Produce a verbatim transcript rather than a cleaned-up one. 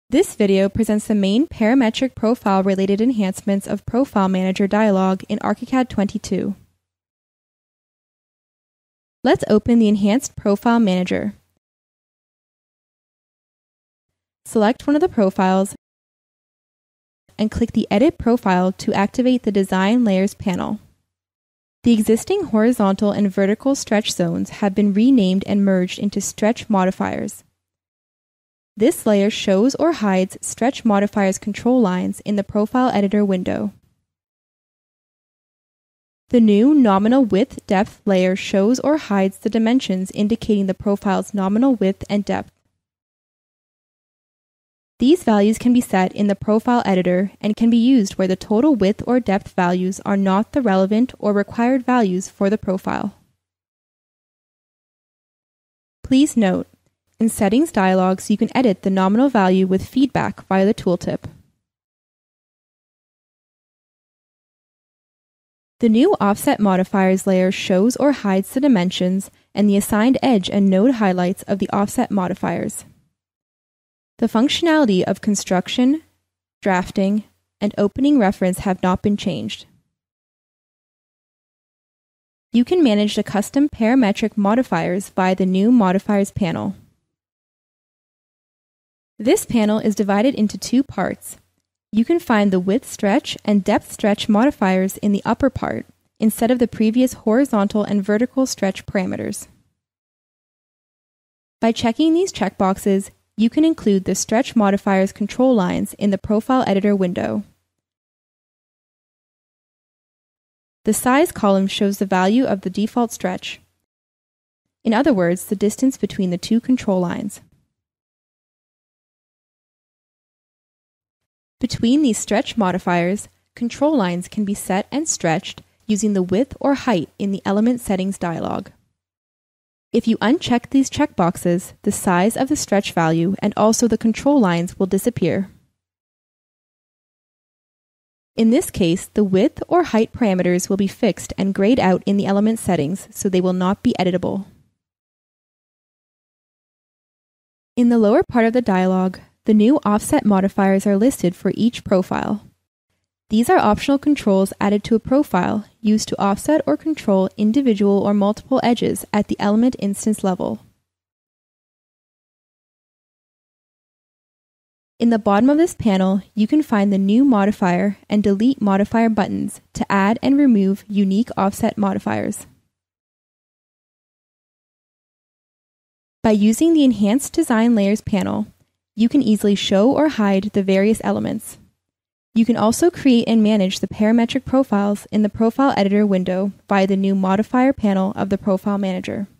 This video presents the main parametric profile related enhancements of Profile Manager dialog in ARCHICAD twenty-two. Let's open the Enhanced Profile Manager. Select one of the profiles and click the Edit Profile to activate the Design Layers panel. The existing horizontal and vertical stretch zones have been renamed and merged into Stretch Modifiers. This layer shows or hides Stretch Modifiers control lines in the Profile Editor window. The new Nominal Width Depth layer shows or hides the dimensions indicating the profile's nominal width and depth. These values can be set in the Profile Editor and can be used where the total width or depth values are not the relevant or required values for the profile. Please note, in Settings dialogs, you can edit the nominal value with feedback via the tooltip. The new Offset Modifiers layer shows or hides the dimensions and the assigned edge and node highlights of the offset modifiers. The functionality of construction, drafting, and opening reference have not been changed. You can manage the custom parametric modifiers via the new Modifiers panel. This panel is divided into two parts. You can find the width stretch and depth stretch modifiers in the upper part, instead of the previous horizontal and vertical stretch parameters. By checking these checkboxes, you can include the stretch modifiers control lines in the Profile Editor window. The size column shows the value of the default stretch. In other words, the distance between the two control lines. Between these stretch modifiers, control lines can be set and stretched using the width or height in the Element Settings dialog. If you uncheck these checkboxes, the size of the stretch value and also the control lines will disappear. In this case, the width or height parameters will be fixed and grayed out in the Element Settings, so they will not be editable. In the lower part of the dialog, the new offset modifiers are listed for each profile. These are optional controls added to a profile used to offset or control individual or multiple edges at the element instance level. In the bottom of this panel, you can find the New Modifier and Delete Modifier buttons to add and remove unique offset modifiers. By using the Enhanced Design Layers panel, you can easily show or hide the various elements. You can also create and manage the parametric profiles in the Profile Editor window via the new Modifier panel of the Profile Manager.